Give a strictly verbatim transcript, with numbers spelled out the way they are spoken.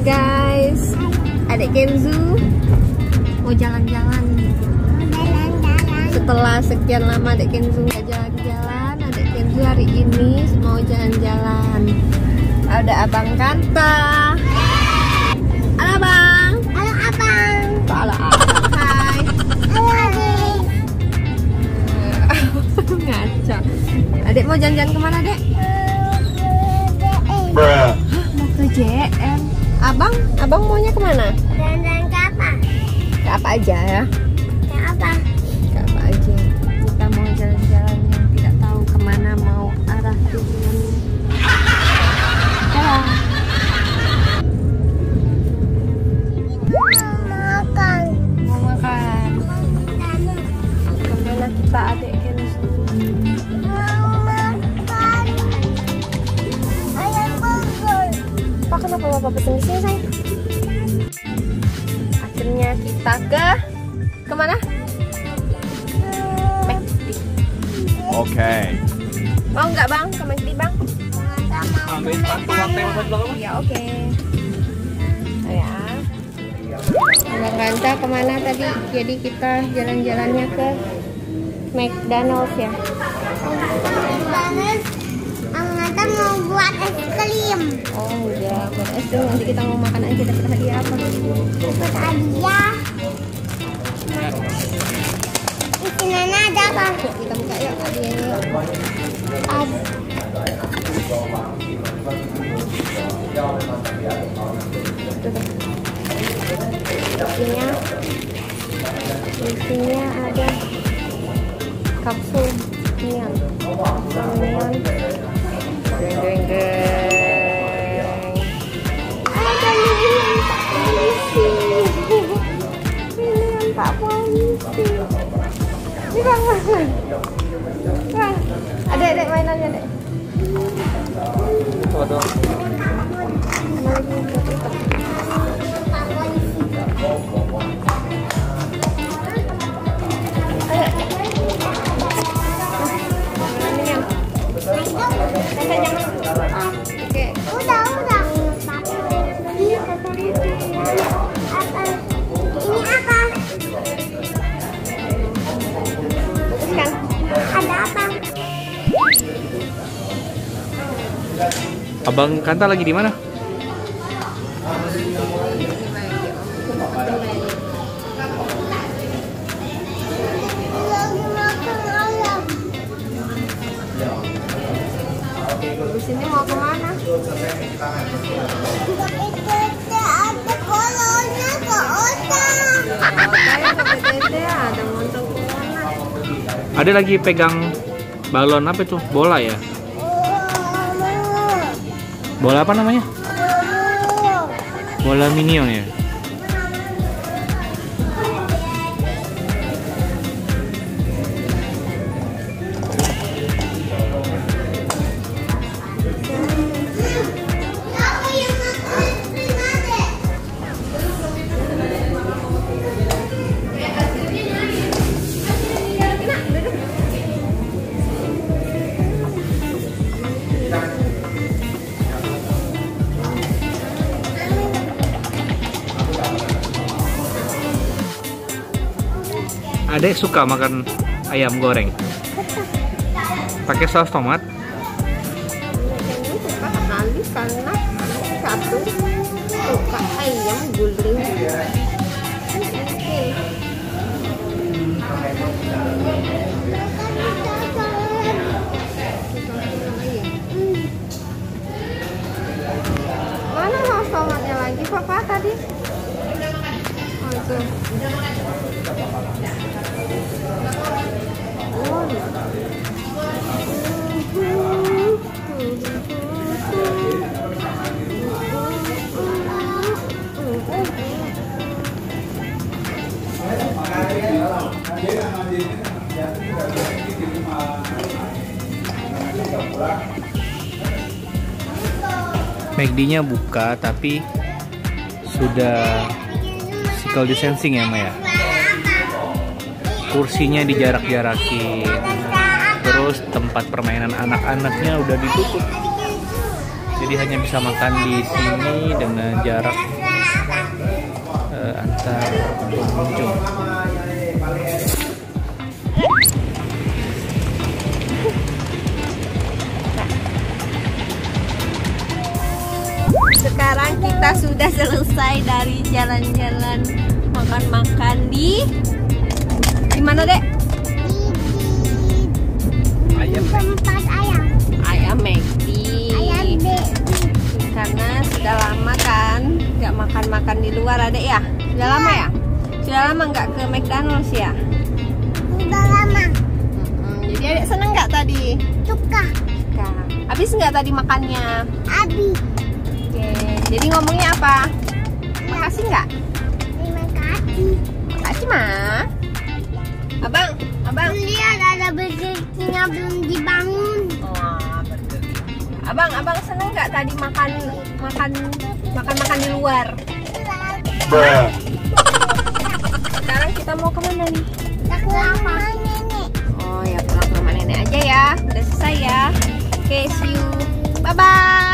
guys, adik Kenzo mau jalan-jalan. Setelah sekian lama adik Kenzo nggak jalan-jalan, adik Kenzo hari ini mau jalan-jalan. Ada Abang Kanta. Halo Bang. Halo Abang. Halo Abang. Hai. Halo Adik. Ngaco. Adik mau jalan-jalan kemana Dek? Bruh. Mau ke J M. Abang, abang maunya kemana? Jalan-jalan ke apa? Ke apa aja ya? Ke apa? Ke apa aja. Kita mau jalan-jalan yang tidak tahu kemana mau arah tujuannya. Ya. Makan. Mau makan. Kemana kita adik Kenzo? Mau makan. Ayam burger. Pak, kenapa bapak pesen di sini sayang? Akhirnya kita ke kemana? McD. Oke. Mau nggak bang ke McD bang? Ambil Ya oke. Oh, ya. Bang Kanta kemana tadi? Jadi kita jalan-jalannya ke McDonald's ya. Kita mau buat es krim. Oh udah buat es krim, nanti kita mau makan aja. Dapat hadiah apa? Dapat hadiah. Di sini ada apa? Yuk kita buka yuk hadiahnya yuk. Ada. Isinya, isinya ada kapsul neon, kapsul neon, geng geng geng. Ada lilian Pak Polisi, lilian Pak Polisi. Ini bang, bang, bang. Ada ada mainannya dek. Waduh. Oke. Udah, udah. Ini apa? Ini apa? Teruskan. Ada apa? Abang Kanta lagi di mana? Lagi makan ayam. Di sini mau kemana? Kita ada kolonya ke otak. Kayak ke P T T ada montong kemana? Ada lagi pegang balon apa itu? Bola ya? Bola apa namanya? Bola minion ya? Adek suka makan ayam goreng. Pakai saus tomat. Ini suka sekali karena satu suka ayam guling. Mana saus tomatnya lagi papa tadi? Oh itu. Oh, McD-nya buka tapi sudah physical distancing ya Maya. Kursinya dijarak-jarakin. Terus tempat permainan anak-anaknya udah ditutup. Jadi hanya bisa makan di sini dengan jarak uh, antar pengunjung. Sekarang kita sudah selesai dari jalan-jalan makan-makan di di mana, Dek? Ayam. Tempat ayam. Ayam McD. Ayam bebek. Karena sudah lama kan nggak makan-makan di luar, Adek ya? Sudah lama ya? Sudah lama nggak ke McDonald's ya? Udah lama. Hmm, jadi Adek seneng nggak tadi? Suka. Suka. Habis nggak tadi makannya? Abi. Oke. Jadi ngomongnya apa? Makasih nggak? Terima kasih. Makasih, Ma. Abang, abang. Lihat ada Burger King-nya belum dibangun. Oh, betul. Abang, abang seneng nggak tadi makan makan makan makan di luar? Sekarang kita mau kemana nih? Kita ke rumah nenek. Oh ya, pulang ke rumah nenek aja ya. Udah selesai ya. Oke, see you. Bye bye.